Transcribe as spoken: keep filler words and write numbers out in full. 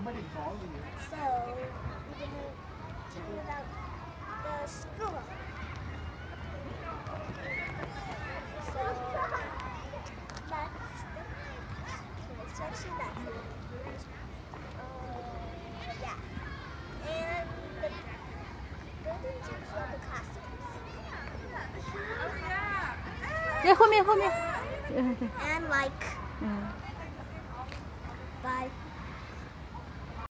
So we're gonna tell you about the school. So that's my section. That's it. Uh, yeah. And the building section of the classrooms. Yeah, 后面后面。 And like.